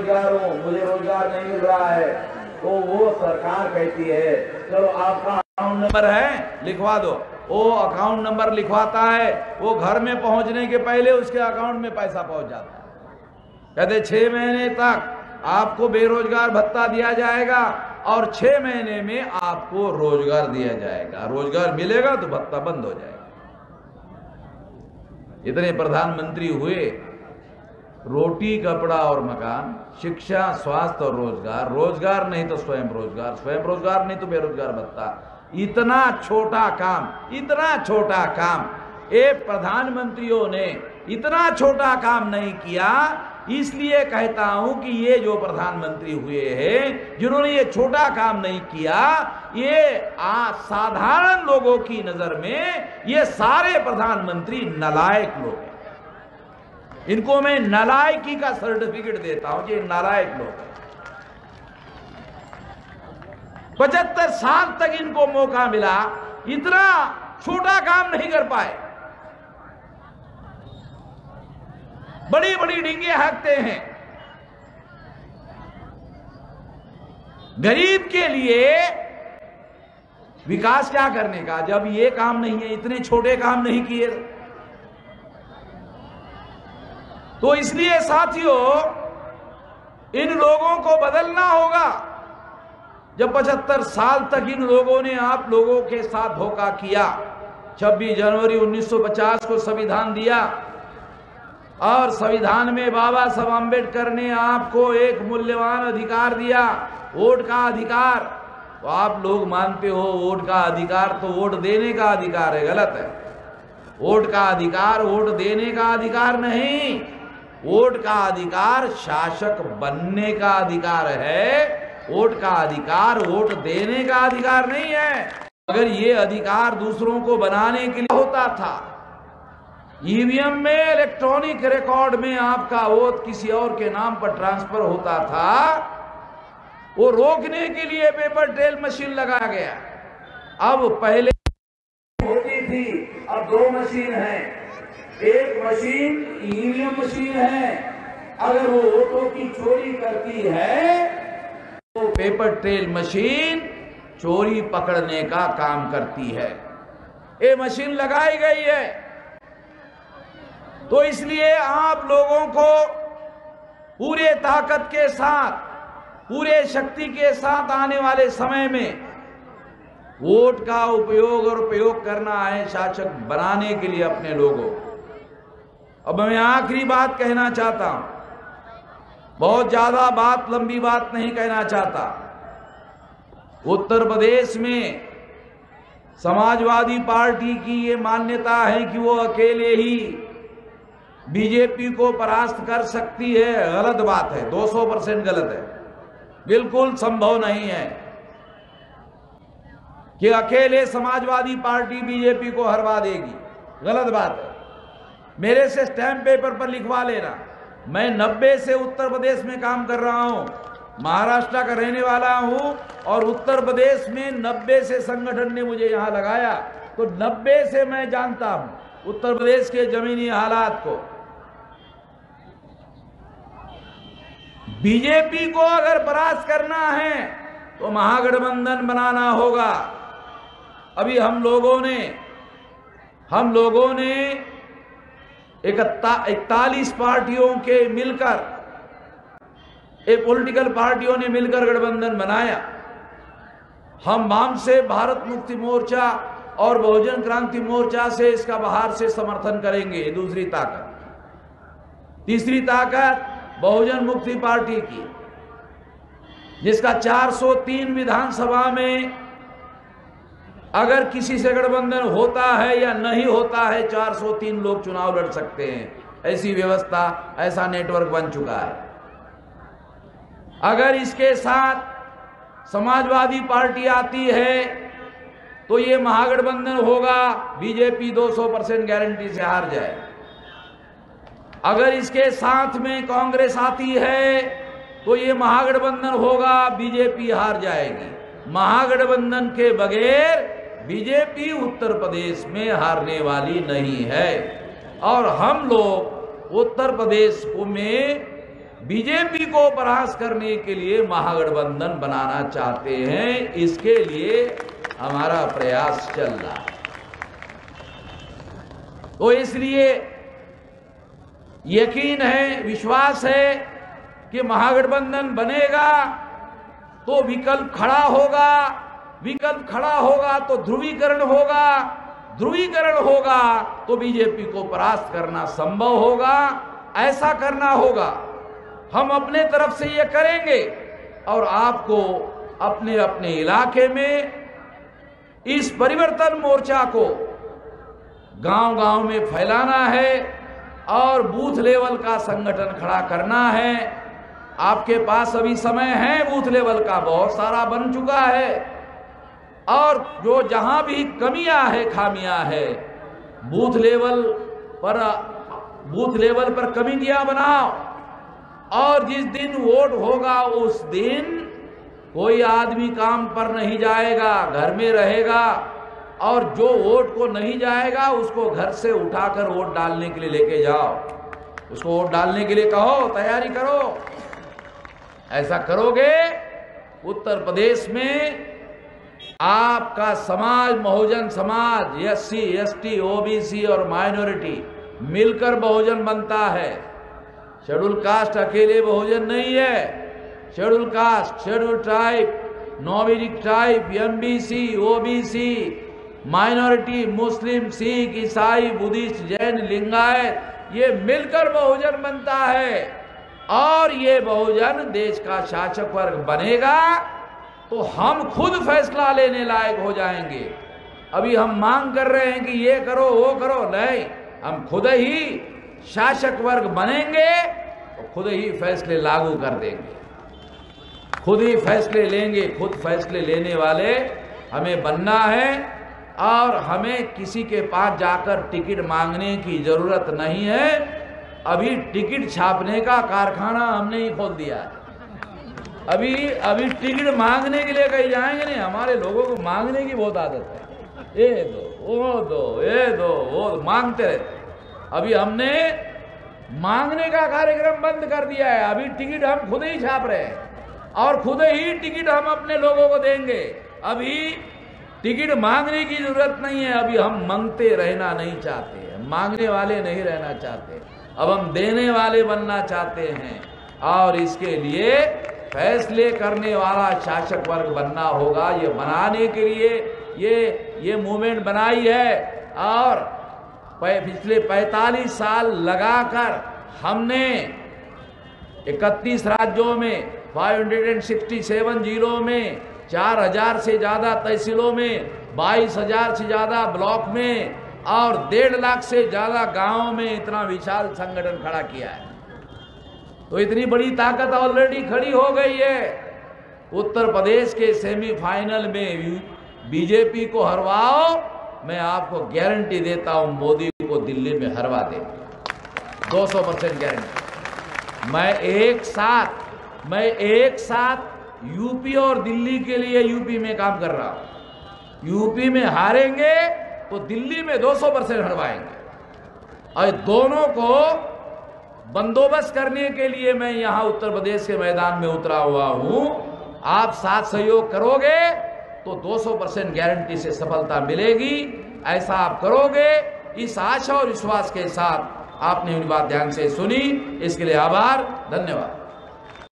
बेरोजगार हूँ, मुझे रोजगार नहीं मिल रहा है, तो वो सरकार कहती है चलो आपका अकाउंट नंबर है लिखवा दो। वो अकाउंट नंबर लिखवाता है, वो घर में पहुंचने के पहले उसके अकाउंट में पैसा पहुंच जाता है। कहते 6 महीने तक आपको बेरोजगार भत्ता दिया जाएगा और 6 महीने में आपको रोजगार दिया जाएगा। रोजगार मिलेगा तो भत्ता बंद हो जाएगा। इतने प्रधानमंत्री हुए, रोटी कपड़ा और मकान, शिक्षा स्वास्थ्य और रोजगार, रोजगार नहीं तो स्वयं रोजगार, स्वयं रोजगार नहीं तो बेरोजगार भत्ता। इतना छोटा काम, इतना छोटा काम ये प्रधानमंत्रियों ने इतना छोटा काम नहीं किया। इसलिए कहता हूं कि ये जो प्रधानमंत्री हुए हैं जिन्होंने ये छोटा काम नहीं किया, ये साधारण लोगों की नजर में ये सारे प्रधानमंत्री नालायक लोग हैं। इनको मैं नालायकी का सर्टिफिकेट देता हूं कि नालायक लोग हैं। 75 साल तक इनको मौका मिला, इतना छोटा काम नहीं कर पाए। बड़ी बड़ी डींगे हाँकते हैं। गरीब के लिए विकास क्या करने का, जब ये काम नहीं है, इतने छोटे काम नहीं किए। तो इसलिए साथियों इन लोगों को बदलना होगा। जब 75 साल तक इन लोगों ने आप लोगों के साथ धोखा किया, 26 जनवरी 1950 को संविधान दिया और संविधान में बाबा साहब आम्बेडकर ने आपको एक मूल्यवान अधिकार दिया, वोट का अधिकार। तो आप लोग मानते हो वोट का अधिकार तो वोट देने का अधिकार है, गलत है। वोट का अधिकार वोट देने का अधिकार नहीं, वोट का अधिकार शासक बनने का अधिकार है। वोट का अधिकार वोट देने का अधिकार नहीं है। अगर ये अधिकार दूसरों को बनाने के लिए होता था, ईवीएम में इलेक्ट्रॉनिक रिकॉर्ड में आपका वोट किसी और के नाम पर ट्रांसफर होता था, वो रोकने के लिए पेपर ट्रेल मशीन लगाया गया। अब पहले होती थी, अब 2 मशीन है। एक मशीन ईवीएम मशीन है, अगर वो वोटों की चोरी करती है तो पेपर ट्रेल मशीन चोरी पकड़ने का काम करती है। ये मशीन लगाई गई है। तो इसलिए आप लोगों को पूरे ताकत के साथ, पूरे शक्ति के साथ आने वाले समय में वोट का उपयोग और प्रयोग करना है शासक बनाने के लिए अपने लोगों। अब मैं आखिरी बात कहना चाहता हूं, बहुत ज्यादा बात, लंबी बात नहीं कहना चाहता। उत्तर प्रदेश में समाजवादी पार्टी की ये मान्यता है कि वो अकेले ही बीजेपी को परास्त कर सकती है। गलत बात है, 200% गलत है। बिल्कुल संभव नहीं है कि अकेले समाजवादी पार्टी बीजेपी को हरवा देगी, गलत बात है। मेरे से स्टैम्प पेपर पर लिखवा लेना। मैं 90 से उत्तर प्रदेश में काम कर रहा हूं, महाराष्ट्र का रहने वाला हूं और उत्तर प्रदेश में 90 से संगठन ने मुझे यहां लगाया, तो 90 से मैं जानता हूं उत्तर प्रदेश के जमीनी हालात को। बीजेपी को अगर परास्त करना है तो महागठबंधन बनाना होगा। अभी हम लोगों ने 41 पार्टियों के मिलकर, एक पॉलिटिकल पार्टियों ने मिलकर गठबंधन बनाया। हम वाम से भारत मुक्ति मोर्चा और बहुजन क्रांति मोर्चा से इसका बाहर से समर्थन करेंगे। दूसरी ताकत। तीसरी ताकत बहुजन मुक्ति पार्टी की, जिसका 403 विधानसभा में अगर किसी से गठबंधन होता है या नहीं होता है, 403 लोग चुनाव लड़ सकते हैं। ऐसी व्यवस्था, ऐसा नेटवर्क बन चुका है। अगर इसके साथ समाजवादी पार्टी आती है तो ये महागठबंधन होगा, बीजेपी 200% गारंटी से हार जाए। अगर इसके साथ में कांग्रेस आती है तो ये महागठबंधन होगा, बीजेपी हार जाएगी। महागठबंधन के बगैर बीजेपी उत्तर प्रदेश में हारने वाली नहीं है। और हम लोग उत्तर प्रदेश में बीजेपी को परास्त करने के लिए महागठबंधन बनाना चाहते हैं। इसके लिए हमारा प्रयास चल रहा है। तो इसलिए यकीन है, विश्वास है कि महागठबंधन बनेगा तो विकल्प खड़ा होगा, विकल्प खड़ा होगा तो ध्रुवीकरण होगा, ध्रुवीकरण होगा तो बीजेपी को परास्त करना संभव होगा। ऐसा करना होगा, हम अपने तरफ से ये करेंगे और आपको अपने अपने इलाके में इस परिवर्तन मोर्चा को गांव-गांव में फैलाना है और बूथ लेवल का संगठन खड़ा करना है। आपके पास अभी समय है, बूथ लेवल का बहुत सारा बन चुका है और जो जहां भी कमियां है, खामियां है, बूथ लेवल पर कमिटियां बनाओ और जिस दिन वोट होगा उस दिन कोई आदमी काम पर नहीं जाएगा, घर में रहेगा और जो वोट को नहीं जाएगा उसको घर से उठाकर वोट डालने के लिए लेके जाओ, उसको वोट डालने के लिए कहो, तैयारी करो। ऐसा करोगे, उत्तर प्रदेश में आपका समाज, बहुजन समाज, एससी, एसटी, ओबीसी और माइनॉरिटी मिलकर बहुजन बनता है। शेड्यूल कास्ट अकेले बहुजन नहीं है। Schedule caste, schedule tribe, nomadic tribe, MBC, OBC, minority, Muslim, Sikh, ईसाई, बुद्धिस्ट, जैन, लिंगायत, ये मिलकर बहुजन बनता है और ये बहुजन देश का शासक वर्ग बनेगा तो हम खुद फैसला लेने लायक हो जाएंगे। अभी हम मांग कर रहे हैं कि ये करो वो करो, नहीं, हम खुद ही शासक वर्ग बनेंगे तो खुद ही फैसले लागू कर देंगे, खुद ही फैसले लेंगे। खुद फैसले लेने वाले हमें बनना है और हमें किसी के पास जाकर टिकट मांगने की जरूरत नहीं है। अभी टिकट छापने का कारखाना हमने ही खोल दिया है। अभी टिकट मांगने के लिए कहीं जाएंगे नहीं। हमारे लोगों को मांगने की बहुत आदत है, ये दो वो दो, ये दो वो दो, मांगते रहते। अभी हमने मांगने का कार्यक्रम बंद कर दिया है। अभी टिकट हम खुद ही छाप रहे हैं और खुद ही टिकट हम अपने लोगों को देंगे। अभी टिकट मांगने की जरूरत नहीं है। अभी हम मांगते रहना नहीं चाहते, मांगने वाले नहीं रहना चाहते, अब हम देने वाले बनना चाहते हैं और इसके लिए फैसले करने वाला शासक वर्ग बनना होगा। ये बनाने के लिए ये मूवमेंट बनाई है और पिछले 45 साल लगाकर हमने 31 राज्यों में, 567 जिलों में, 4000 से ज्यादा तहसीलों में, 22,000 से ज्यादा ब्लॉक में और 1.5 लाख से ज्यादा गांवों में इतना विशाल संगठन खड़ा किया है। तो इतनी बड़ी ताकत ऑलरेडी खड़ी हो गई है। उत्तर प्रदेश के सेमीफाइनल में बीजेपी को हरवाओ, मैं आपको गारंटी देता हूं मोदी को दिल्ली में हरवा देंगे, 200% गारंटी। मैं एक साथ यूपी और दिल्ली के लिए यूपी में काम कर रहा हूं। यूपी में हारेंगे तो दिल्ली में 200% हरवाएंगे और दोनों को बंदोबस्त करने के लिए मैं यहां उत्तर प्रदेश के मैदान में उतरा हुआ हूं। आप साथ सहयोग करोगे तो 200% गारंटी से सफलता मिलेगी। ऐसा आप करोगे, इस आशा और विश्वास के साथ आपने मेरी बात ध्यान से सुनी, इसके लिए आभार, धन्यवाद।